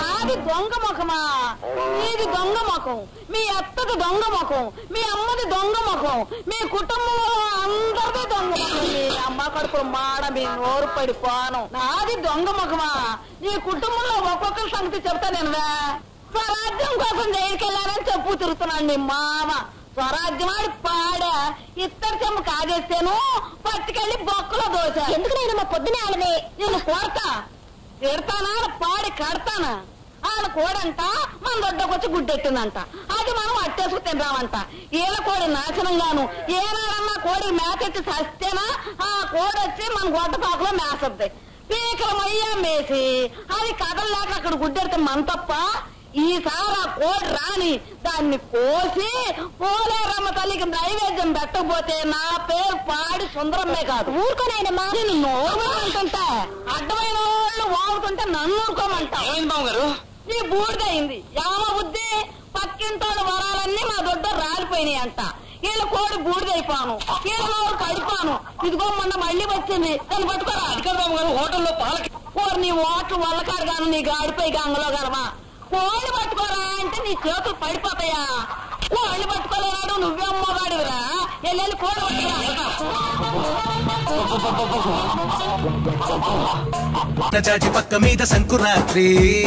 నాది దొంగ ముఖమా? మీది దొంగ ముఖం, మీ అత్తది దొంగ ముఖం, మీ అమ్మది దొంగ ముఖం, మీ కుటుంబంలో అందరిది దొంగ ముఖం. మీ అమ్మ కడుపులు మాడ మీ నోరు పడిపోను. నాది దొంగ ముఖమా? నీ కుటుంబంలో ఒక్కొక్కరి సంగతి చెప్తా నేను. స్వరాజ్యం కోసం జైలుకెళ్ళానని చెప్పు తిరుగుతున్నాను నీ మామ. స్వరాజ్యమాడి పాడ ఇత్తడి చెమ్మ కాగేస్తాను, పట్టుకెళ్ళి బొక్కలో దోశ. ఎందుకు నేను మా పొద్దునే ఆడనే నేను కోడతా తిడతానా పాడి కడతానా? ఆయన కోడంట మన దొడ్డకొచ్చి గుడ్డెట్టిందంట, అది మనం అట్టేసుకు తింటామంట. ఈల కోడి నాశనంగాను ఏనాడన్నా కోడి మేకెట్టి సస్తేనా ఆ కోడొచ్చి మన గొడ్డపాకులో మేసద్ది. పీకల మయ్యా మేసి అది కదలలేక అక్కడ గుడ్డెడితే మన తప్ప. ఈసారి ఆ కోడి రాని దాన్ని కోసి పోలేరమ్మ తల్లికి నైవేద్యం పెట్టకపోతే నా పేరు పాడి సుందరమ్మే కాదు. ఊరుకోనాయనమ్మా. నేను నోరు అంటుంటా, అడ్డమైన వాళ్ళు వాగుతుంటే నన్ను ఊరుకోమంటావు. నీ బూడిదయింది యామ బుద్ధి. పక్కింటోళ్ళు వరాలన్నీ మా దొడ్డ రాలిపోయినాయి అంట. వీళ్ళ కోడి బూడిదైపోను, వీళ్ళ నోరు పడిపోను. ఇదిగో మొన్న మళ్ళీ వచ్చింది, దాన్ని పట్టుకోరా. అధికారం గారు హోటల్లో పాలకి నీ ఓట్లు వల్లకాడుగాను, నీ గాడిపై గంగలో గలవా. కోళ్ళు పట్టుకోరా అంటే నీ చేతులు పడిపోతాయా? కోళ్ళు పట్టుకోలేనాడు నువ్వే అమ్మగాడివిరా. వెళ్ళి కోడి చాచి పక్క మీద సంకురాత్రి,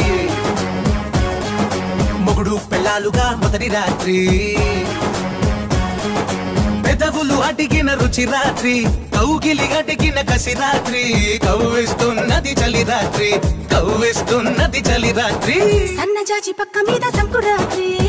మొగుడు పెళ్ళాలుగా మొదటి రాత్రి, పెదవులు అడిగిన రుచి రాత్రి, కౌగిలి అడిగిన కసి రాత్రి, కవ్విస్తున్నది చలి రాత్రి, కవ్విస్తున్నది చలి రాత్రి. సన్నజాజి పక్క మీద సంకురాత్రి.